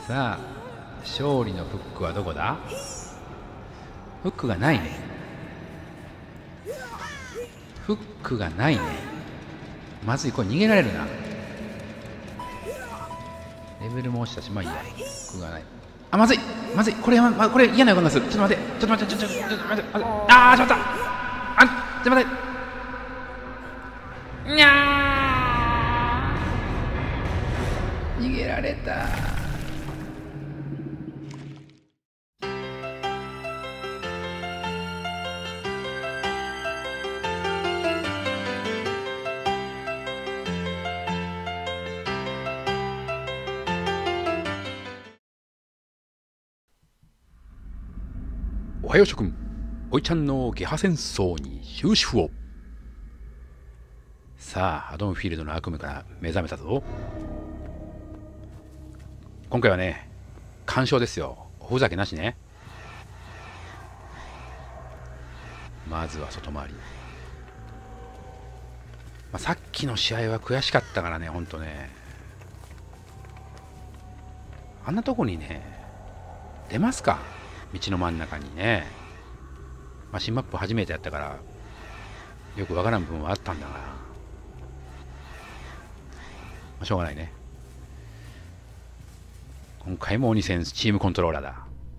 さあ勝利のフックはどこだ。フックがないね。フックがないね。まずい、これ逃げられるな。レベルも落ちたし、まあいいや。フックがない。あ、まずいまずい、これ嫌な予感がする。ちょっと待ってちょっと待ってちょっと待って、あーしまった、あ、ちょっと待って、にゃー、逃げられた。おはよう諸君、おいちゃんのゲハ戦争に終止符を。さあ、アドンフィールドの悪夢から目覚めたぞ。今回はね、完勝ですよ。おふざけなしね。まずは外回り。さっきの試合は悔しかったからね、ほんとね。あんなとこにね、出ますか、道の真ん中にね。新マップ初めてやったからよくわからん部分はあったんだが、しょうがないね。今回も鬼戦チームコントローラーだ。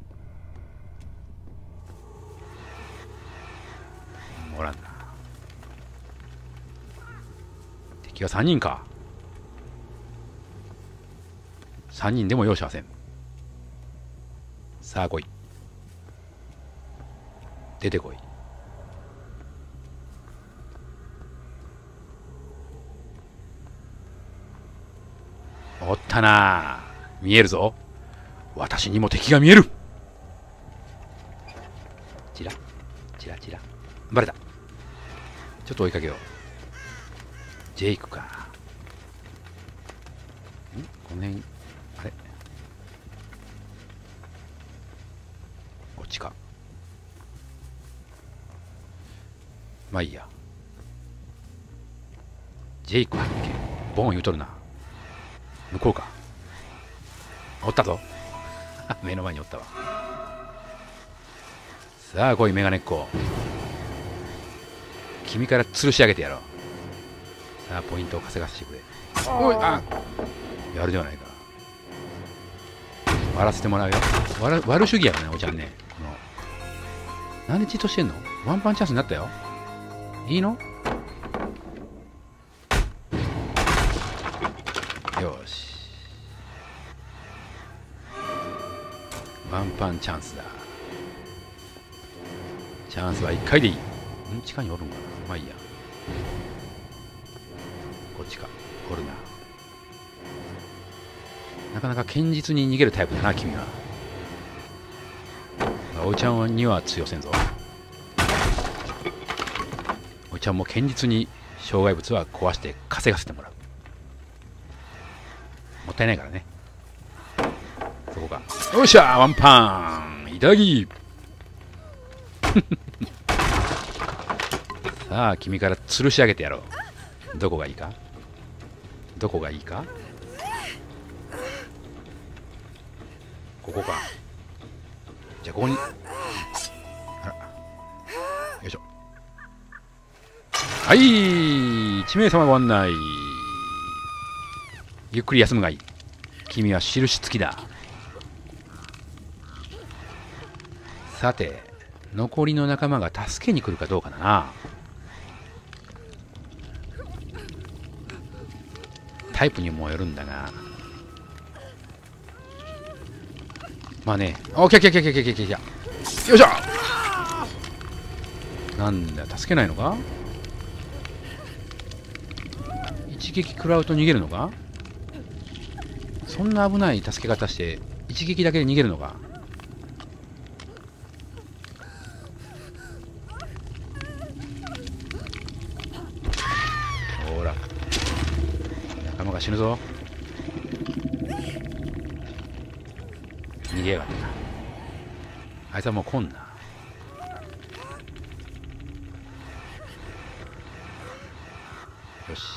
おらんな。敵は3人か。3人でも容赦はせん。さあ来い、出てこい。おったな、見えるぞ。私にも敵が見える。チラチラチラ、バレた。ちょっと追いかけよう。ジェイクか。この辺、あれ、こっちか。まあいいや。ジェイク発見。ボン言うとるな。向こうか。おったぞ。目の前におったわ。さあ来い、メガネっ子。君から吊るし上げてやろう。さあポイントを稼がせてくれ。おい、あ、やるではないか。割らせてもらうよ。割る主義やからね、おちゃんね。なんでチートしてんの。ワンパンチャンスになったよ。いいの。よし、ワンパンチャンスだ。チャンスは1回でいい。地下におるんかな。まあいいや。こっちか。おるな。なかなか堅実に逃げるタイプだな君は。おいちゃんには通用せんぞ。おいちゃんも堅実に障害物は壊して稼がせてもらう。もったいないからね。そこか。よっしゃー、ワンパンいただきさあ君から吊るし上げてやろう。どこがいいか、どこがいいか。ここか。じゃあここに、あら、よいしょ。はい、1名様ご案内。ゆっくり休むがいい。君は印付きだ。さて残りの仲間が助けに来るかどうかだな。タイプにもよるんだが、まあね。オッケーオッケーオッケーオッケーオッケー、よいしょ。なんだ、助けないのか。一撃食らうと逃げるのか。そんな危ない助け方して一撃だけで逃げるのか。ほら、仲間が死ぬぞ。逃げやがったな。あいつはもう来んな。よし、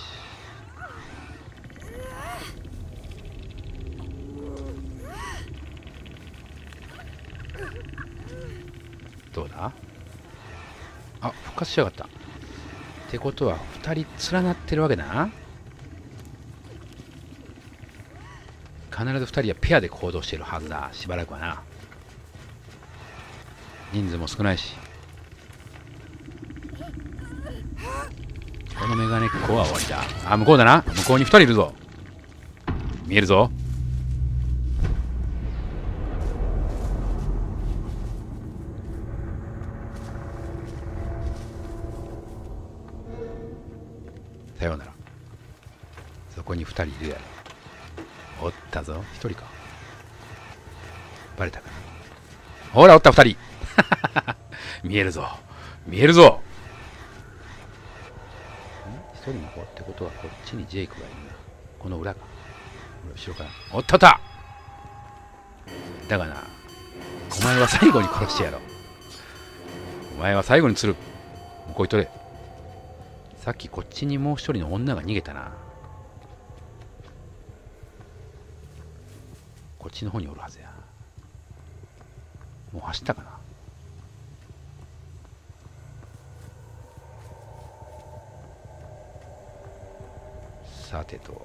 どうだ。あ、復活しやがった。ってことは2人連なってるわけだな。必ず2人はペアで行動しているはずだ。しばらくはな。人数も少ないし。このメガネっ子は終わりだ。あ、向こうだな。向こうに2人いるぞ。見えるぞ。さようなら。そこに2人いるやろ。おったぞ。1人か。バレたかな。ほら、おった2人。見えるぞ。見えるぞ。1人の方ってことはこっちにジェイクがいるな。この裏か。後ろから。おったおった。だがな、お前は最後に殺してやろう。お前は最後に釣る。向こうに取れ。さっきこっちにもう一人の女が逃げたな。こっちの方におるはずや。もう走ったかな。さてと、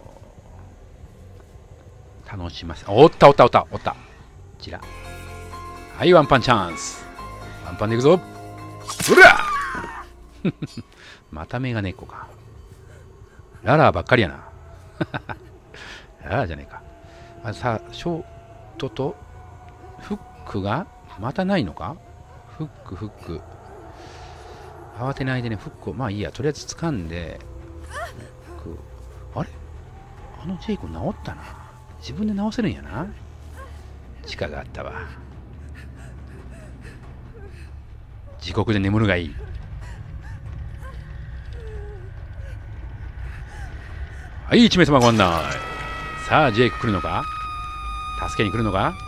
楽しませ。おったおったおったおった。こちら。はい、ワンパンチャンス。ワンパンでいくぞ。うらまたメガネっ子か。ララばっかりやな。ララじゃねえか。あ、さあ、ショートとフックがまたないのか。フック、フック。慌てないでね、フックを、まあいいや、とりあえず掴んで、フック。あれ、あのジェイコ治ったな。自分で直せるんやな。地下があったわ。地獄で眠るがいい。はい、1名様ご案内。さあ、ジェイク来るのか。助けに来るのか。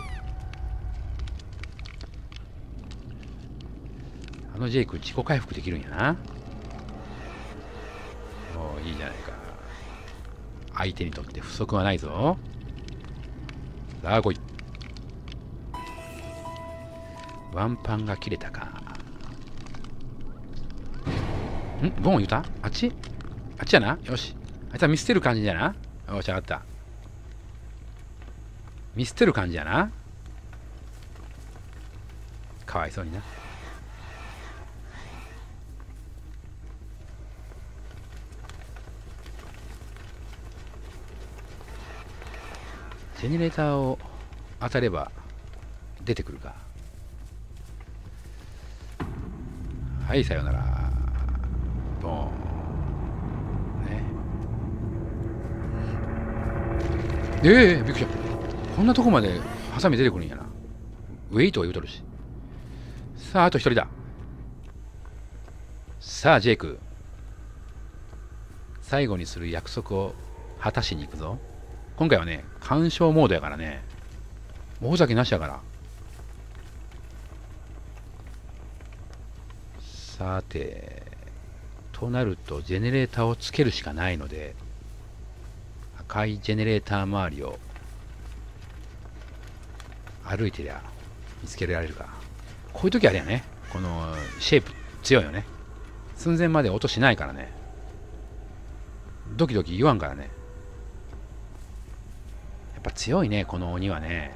あのジェイク自己回復できるんやな。おお、いいじゃないか。相手にとって不足はないぞ。さあ来い。ワンパンが切れたか。ボン言うた。あっちやな。よし。あいつは見捨てる感じじゃな。よし、上がった。見捨てる感じやな。かわいそうにな。ジェネレーターを当たれば出てくるか。はい、さようなら。ボーン。びっくりした。こんなとこまでハサミ出てくるんやな。ウェイトは言うとるし。さあ、あと一人だ。さあ、ジェイク。最後にする約束を果たしに行くぞ。今回はね、干渉モードやからね。大酒なしやから。さて、となると、ジェネレーターをつけるしかないので、赤いジェネレーター周りを歩いてりゃ見つけられるか。こういう時あれやね。このシェイプ強いよね。寸前まで音しないからね。ドキドキ言わんからね。やっぱ強いね、この鬼はね。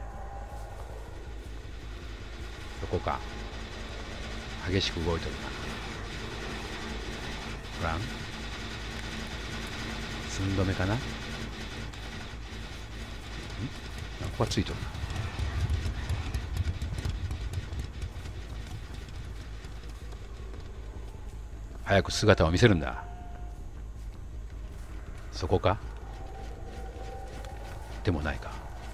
どこか激しく動いてるな。ほらん、寸止めかな。ここはついとるな。早く姿を見せるんだ。そこか。でもないか。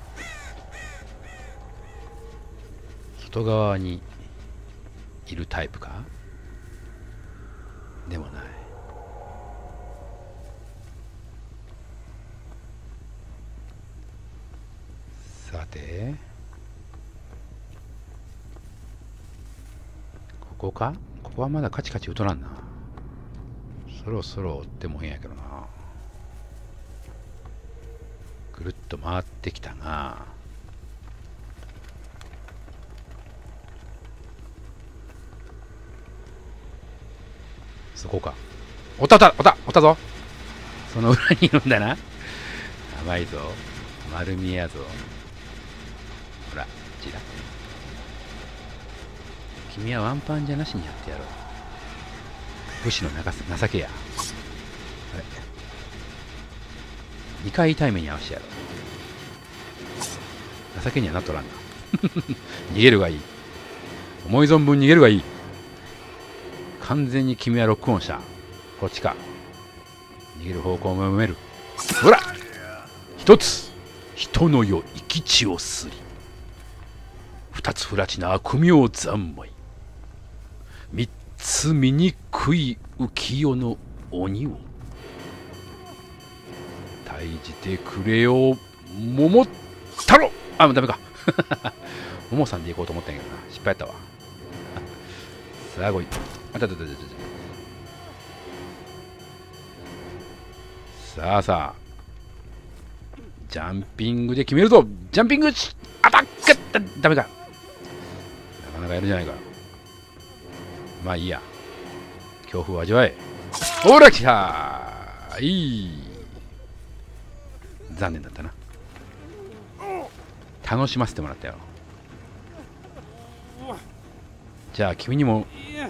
外側にいるタイプか。でもない。さて、ここか。ここはまだカチカチ打とらんな。そろそろ追っても変やけどな。ぐるっと回ってきたが、 そこか。おったぞ。その裏にいるんだな。やばいぞ。丸見えやぞ。ほら、こちら。君はワンパンじゃなしにやってやろう。武士の情けや。あれ、2回痛い目に合わせてやろう。情けにはなっとらんな。逃げるがいい。思い存分逃げるがいい。完全に君はロックオンした。こっちか。逃げる方向も読める。ほら、一つ人の世生き血をすり、二つ不埒な悪名三昧、三つ醜い浮世の鬼を退じてくれよ桃太郎。あ、もうダメか。桃さんで行こうと思ったんやけどな、失敗やったわ。さあ来い。さあさあ、ジャンピングで決めるぞ。ジャンピングアタック。ダメか。なかなかやるじゃないか。まあいいや、恐怖を味わえ。ほら来た。いい。残念だったな。楽しませてもらったよ。じゃあ君にも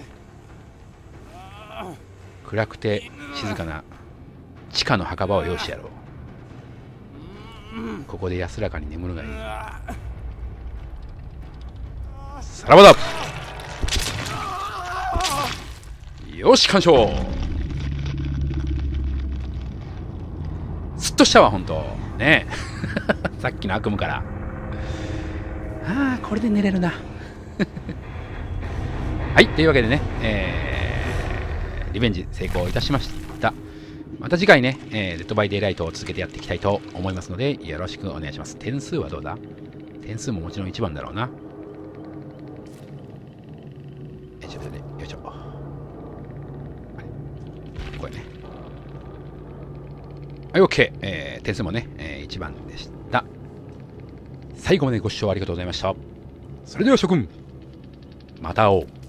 暗くて静かな地下の墓場を用意してやろう。ここで安らかに眠るがいい。さらばだ。よし、完勝。すっとしたわ、ほんとねえ。さっきの悪夢から。ああ、これで寝れるな。はい、というわけでね、リベンジ成功いたしました。また次回ね、デッドバイデイライトを続けてやっていきたいと思いますので、よろしくお願いします。点数はどうだ？点数ももちろん1番だろうな。ちょっとね、よいしょ。これね。はい、OK。点数もね、1番でした。最後までご視聴ありがとうございました。それでは諸君、また会おう。